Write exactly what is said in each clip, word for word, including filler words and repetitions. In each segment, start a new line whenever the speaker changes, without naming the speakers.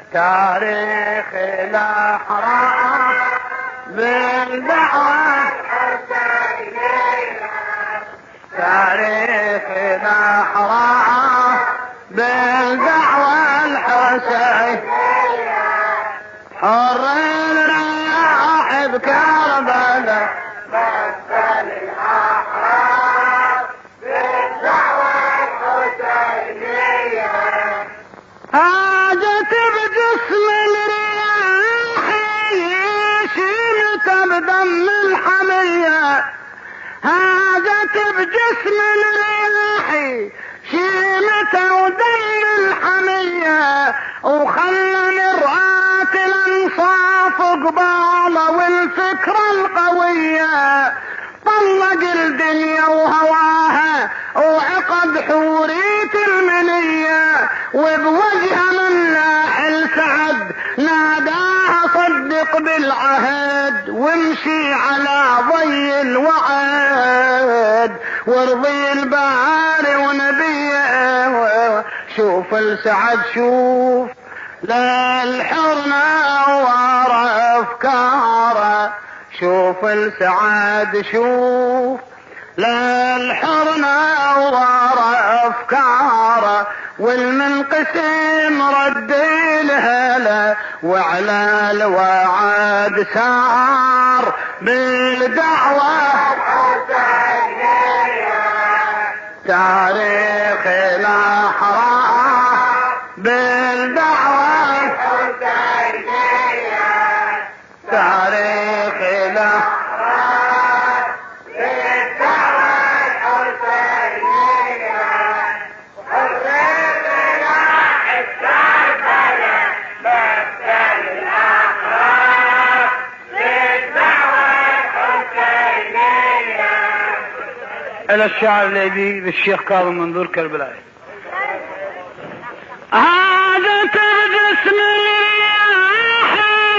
تاريخ الأحرار بالدعوة الحسينية، تاريخ الأحرار بالدعوة الحسينية، حر الرياح بكربلاء مثل الأحرار بالدعوة الحسينية، هاجت بجسم الرياح شيلت بدم الحمية، هاجت بجسم الرياح شيلت ودم الحمية، وخلى مرآة الانصاف قبالة والفكرة القوية، طلق الدنيا وهواها وعقد حورية المنية، وبوجهه من لاحل سعد ناداها صدق بالعهد وامشي على ضي الوعد، وارضي الباري ونبيه. شوف السعد شوف لا الحرنا ورا افكاره، شوف السعد شوف لا الحرنا ورا افكاره، والمنقسم رد الهلا وعلى الوعد سار بالدعوة الحسينية، تاريخ الأحرار بالدعوة الحسينية، تاريخ الأحرار بالدعوة الحسينية، حر الرياح بكربلاء مثل الأحرار بالدعوة الحسينية. إلى الشعر الليبي للشيخ كاظم منظور كربلائي. هاجت بجسم الرياح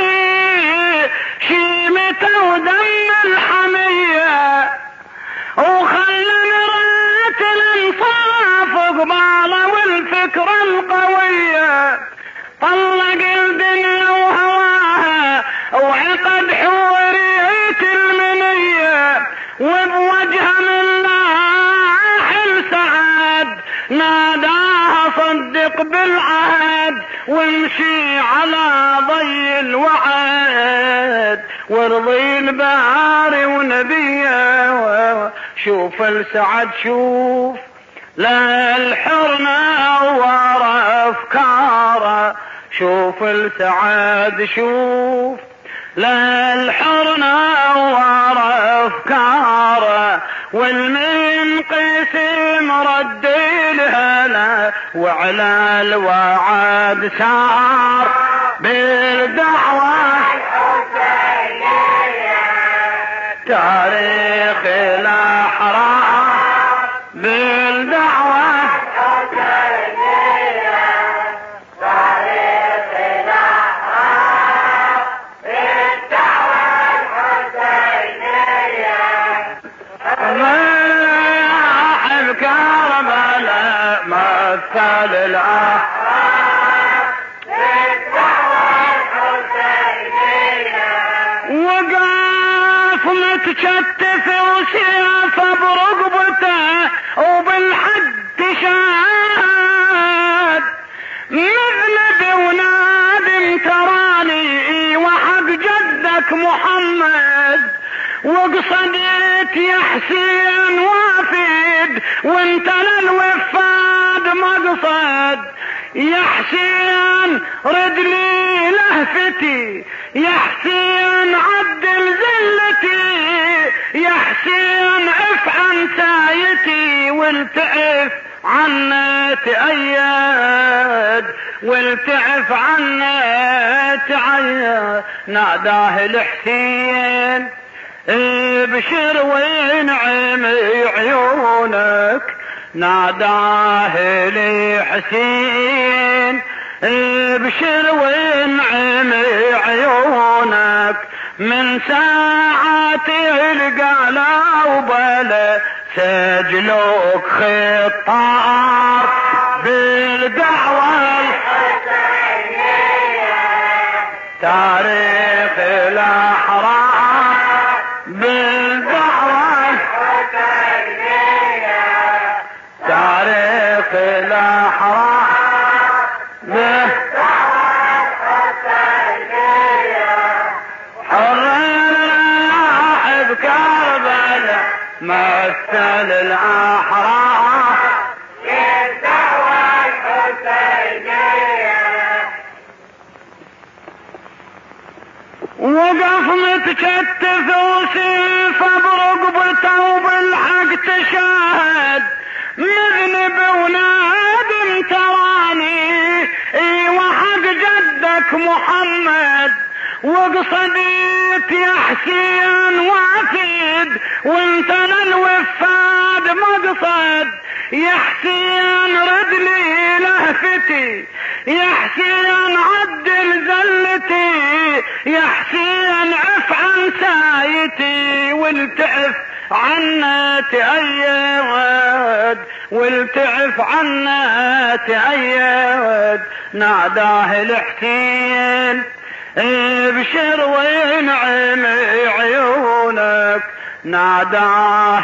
شيمة ودم الحمية، وخلى مرآة الانصاف قبالة والفكرة القوية، طلق الدنيا وهواها وعقد حورية المنية، وبوجهه من لاحل سعد ناداها صدق بالعهد وامشي على ضي الوعد، وارضي الباري ونبيه. شوف السعد شوف لا الحرنا ورا افكاره، شوف السعد شوف لا الحرنا ورا افكاره، والمنقسم رد الهلا وعلى الوعد سار بالدعوة الحسينية، تاريخ الأحرار بالدعوة الحسينية، تاريخ الأحرار بالدعوة الحسينية، الرياح بكربلاء مثل الأحرار بالدعوة الحسينية، وقاف متشتت وسيافه برقبته وبالحد شاد، مذنب ونادم تراني وحق جدك محمد، وقصدت يا حسين وافد وانت للوفاد مقصد، يا حسين رد لي لهفتي، يا حسين عدل زلتي، يا حسين اف عن سايتي، والتعف عنا تأيد، والتعف عنا تعيد. ناداه الحسين ابشر وينعم عيونك، ناداه الحسين ابشر وينعم عيونك، من ساعات القلا وبلا سجلوك خطار بالدعوة الحسينية، تاريخ الأحرار بالدعوة الحسينية، تاريخ الأحرار بالدعوة الحسينية، حررنا بكربلاء مثل الأحرار بالدعوة الحسينية. وقف متكتف وسيف برقبته وبالحق تشاهد، مذنب ونادم تراني ايوه حق جدك محمد، وقصديت يا حسين وافد وانت للوفاد مقصد، يا حسين رد لي لهفتي، يا حسين عدل زلتي، يا حسين عف عن سايتي، والتعف عنا تأيد، والتعف عنا تأيد. ناداه الحسين ابشر وينعم عيونك، ناداه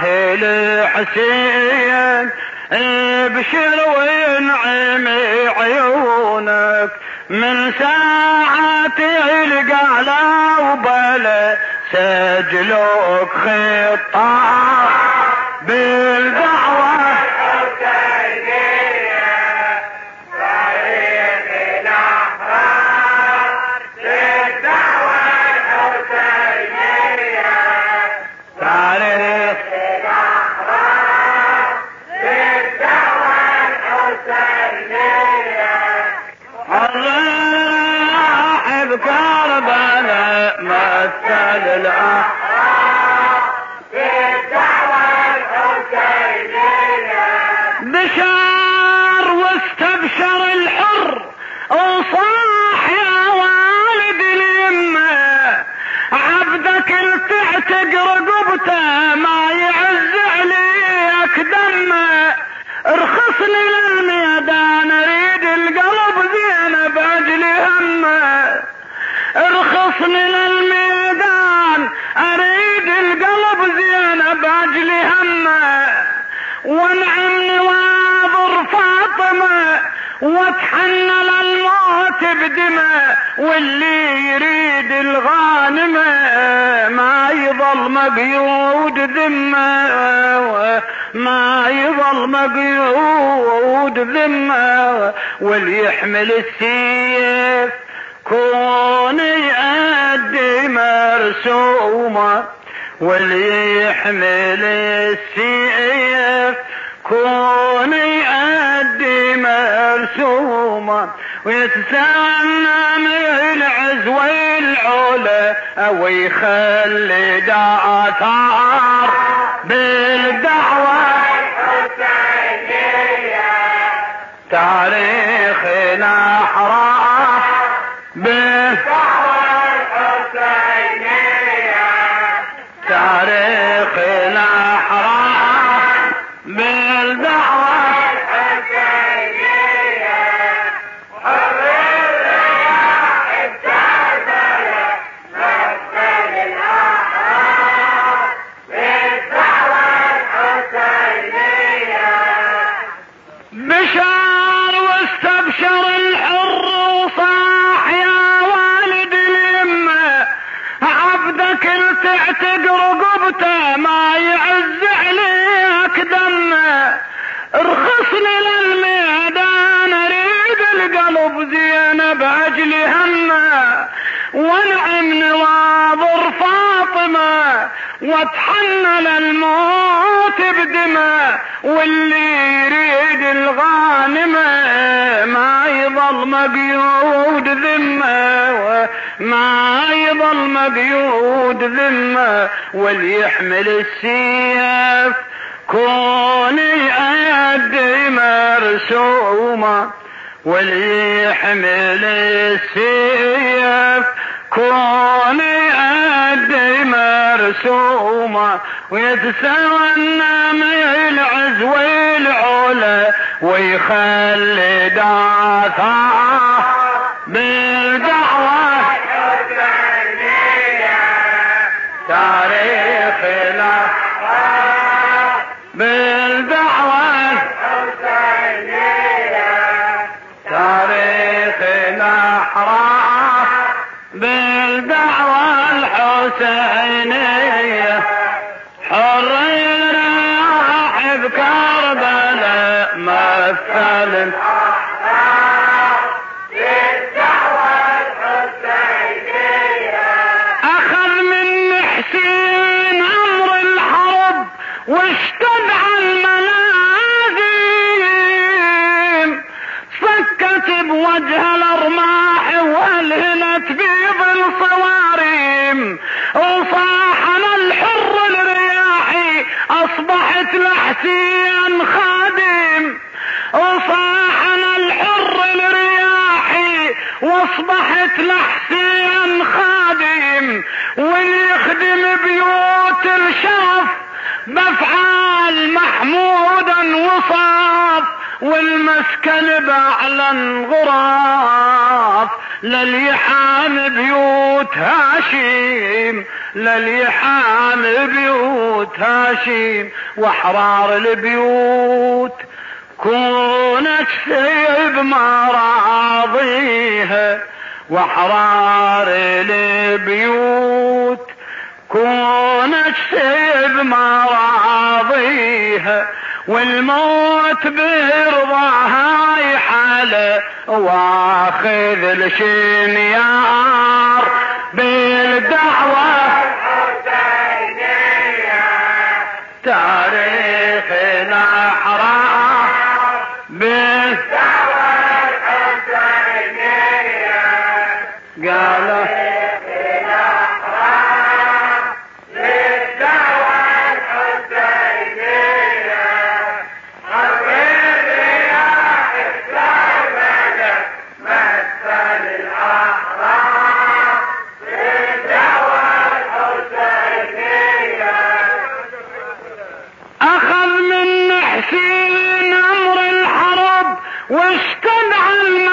الحسين ابشر وينعم عيونك، من ساعة القلا وبلا سجلوك خطاب بالدعوة الحسينية، تاريخ الأحرار بالدعوة الحسينية، تاريخ الأحرار بالدعوة الحسينية، الراح بكربلاء مثل الأحرار بالدعوة الحسينية. بشار واستبشر الحر وصاح يا والد اليمة، عبدك التعتق رقبته ما يعز عليك دمه، ارخصني للميدان اريد القلب زينب اجل همه، ارخصني للميدان اريد القلب زينب اجل همه، وانعمني واضر فاطمه واتحنى للموت بدمه، واللي يريد الغانمه ما يظل مقيود ذمه، ما يظل مقيود ذمه، واللي يحمل السيف كون يأدي مرسومه، واللي يحمل السيف كون يأدي مرسومه، ويتسنى من العزوة العلا او يخلي داثار بالدعوة الحسينية، تاريخ الأحرار بالدعوة الحسينية، تاريخ الأحرار بالدعوة الحسينية، حرر رياح كربلاء مثل الأحرار بالدعوة الحسينية. بشار واستبشر الحر وصاح يا والد اليمة، عبدك التعتق رقبته ما يعز عليك دمه، ارخصني للميدان اريد القلب زينب اجل همه، وانعم نواظر فاطمه واتحنى للموت بدمه، واللي يريد الغانمه ما يظل مقيود ذمه، ما يظل مقيود ذمه، واللي يحمل السيف كون يأدي مرسومه، واللي يحمل السيف كون يأدي مرسومه، ويتسنى من العزوة العلا ويخلي داثار بالدعوة تاريخنا بالدعوة الحسينية تاريخنا حرام بالدعوة الحسينية حرينا راح بكربلاء مثل واشتدع الملازم سكت بوجه الارماح والهلت بيض الصواريم وصاحنا الحر الرياحي اصبحت لحسين خادم وصاحنا الحر الرياحي واصبحت لحسين خادم وليخدم بيوت الشرف بافعال محمودا وصاف والمسكن باعلن غراف لليحام بيوت هاشم لليحام بيوت هاشم واحرار البيوت كونت سيب مراضيها واحرار البيوت كونت سيب مراضيها والموت برضاها يحاله واخذ الشنيار بالدعوة الحسينية تاريخنا حرام بالدعوة الحسينية قال واشتدع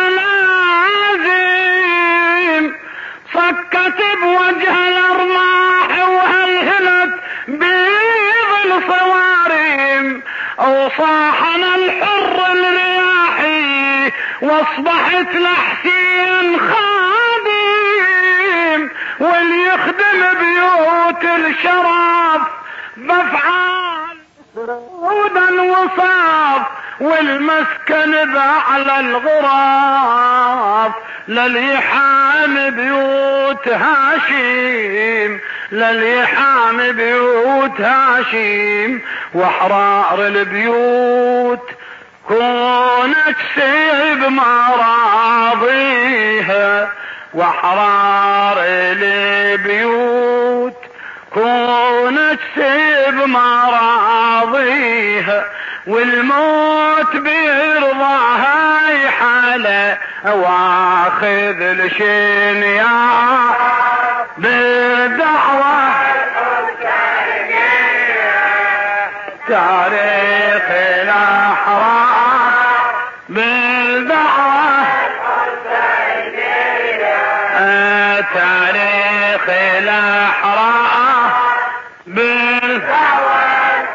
الملازم سكت بوجه الارماح وهلهلت بيض الصوارم وصاحنا الحر الرياحي واصبحت لحسين خادم وليخدم بيوت الشرف بافعال هدى وصاف والمسكن باعلى الغراف لليحام بيوت هاشم لليحام بيوت هاشم واحرار البيوت كونت سيب مراضيها واحرار البيوت كونت سيب مراضيها والموت بيرضاها يحاله واخذ الشنيار بالدعوة الحسينية تاريخنا حرام بالدعوة الحسينية تاريخنا حرام بالدعوة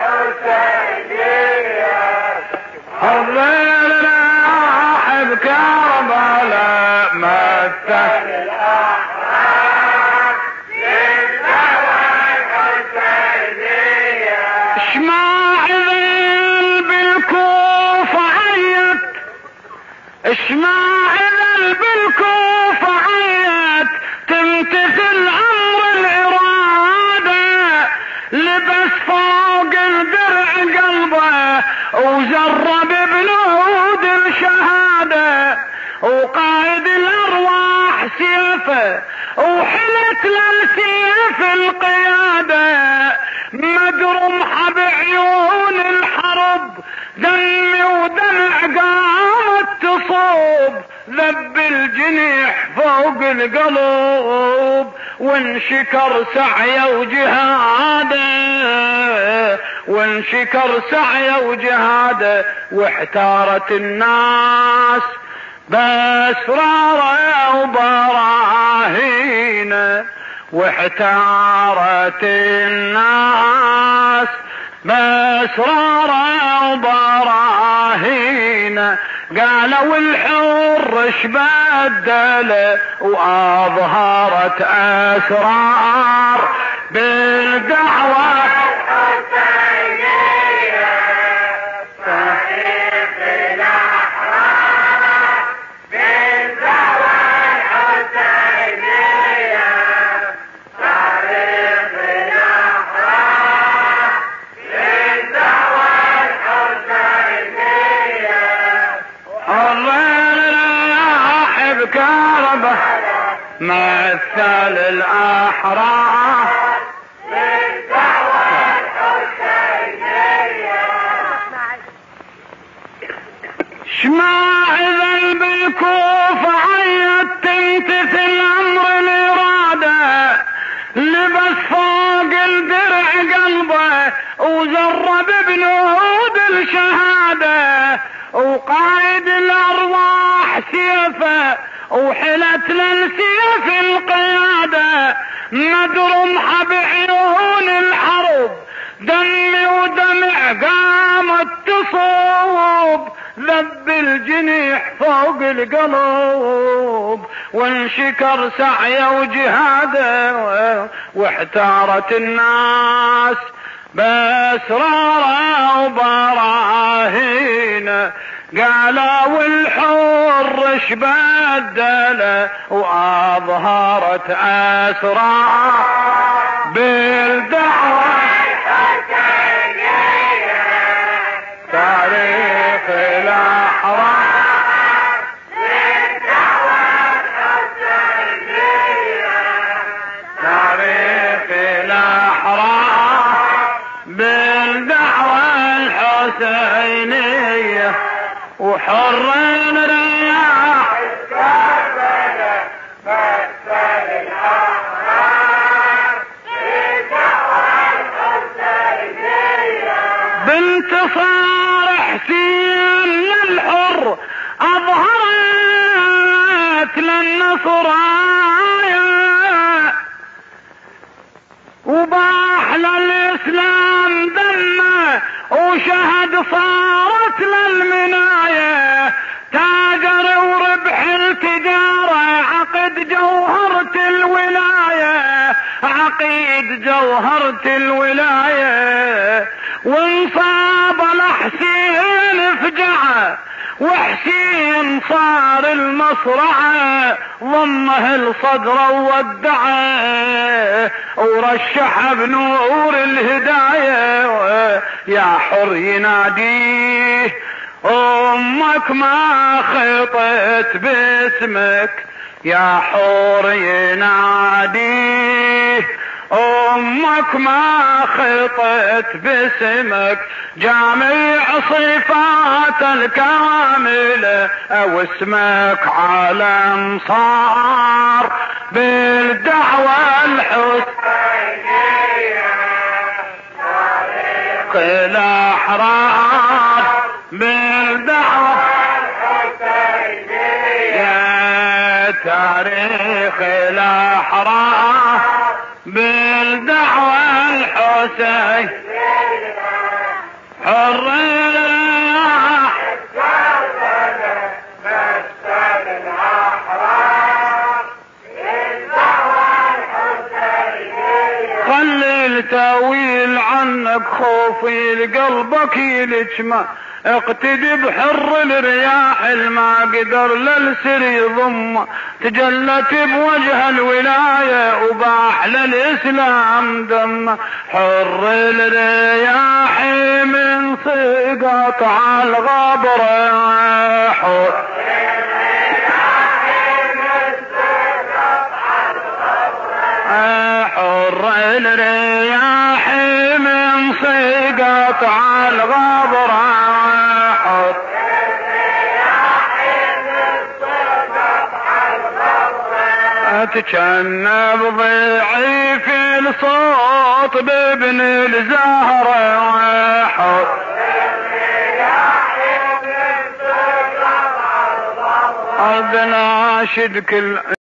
حرينا راح بكربلاء مثل الأحرار بالدعوة الحسينية اشماعيل بالكوفة عيت اشماعيل بالكوفة عيت تمتثل أمر الإرادة لبس فوق الدرع قلبه وجرب بلود الشهادة وقائد الأرواح سيفه وحلت للسيف القيادة مجرمحة بعيون الحرب دمي ودمع قامت تصوب ذب الجنيح فوق القلوب وانشكر سعيه وجهاده وانشكر سعيه وجهاده واحتارت الناس بأسراره وبراهينه واحتارت الناس بأسرار وبراهين، قالوا الحر شبدل وأظهرت أسرار بالدعوة الحسينية. صحيح الأحرار بالدعوة الحسينية. صحيح الأحرار بالدعوة الحسينية. حرر راحب كربه مثل الأحرار بالدعوة الحسينية. شماعذل بالكوفة عيت تمتثل أمر الإرادة، لبس فوق الدرع قلبه وزرب بنود الشهادة، وقائد الأرواح سيفه وحلت للسيف القيادة، مدرمحة بعيون الحرب دم ودمع قامت تصوب، ذب الجنيح فوق القلوب وانشكر سعيه وجهاده، واحتارت الناس بأسرار وبراهين، قالوا الحر شبدل وأظهرت أسرار بالدعوة الحسينية. تاريخ الأحرار بالدعوة الحسينية. تاريخ الأحرار بالدعوة الحسينية. وحرين رياح كربلاء مثل الأحرار بالدعوة الحسينية. بانتصار حسين للحر أظهرت للنصرايا، وباح للإسلام دمه وشهد صارت للمناية، تاجر وربح التجارة عقد جوهرة الولاية، عقيد جوهرة الولاية. وانصاب لحسين فجعه وحسين صار المصرعة، ضمه الصدر وودعه ورشح بنور الهداية. يا حر يناديه امك ما خطت باسمك، يا حور يناديه امك ما خطت باسمك، جامع صفات الكاملة او اسمك علم صار بالدعوة الحسينية. طريق الأحرار بالدعوة الحسينية. تاريخ الأحرار بالدعوة الحسينية. حرية كربلاء مثل الأحرار بالدعوة الحسينية. خلي التاويل عنك خوفي لقلبك يلجمع، اقتدي بحر الرياح الما قدر للسر يضم، تجلت بوجه الولاية وباح للإسلام دم. حر الرياح من سقط على الغبر، حر حر الرياح من سقط على الغبر، تجنب ضعيف الصوت بابن الزهرة، حر أذ ناشد كل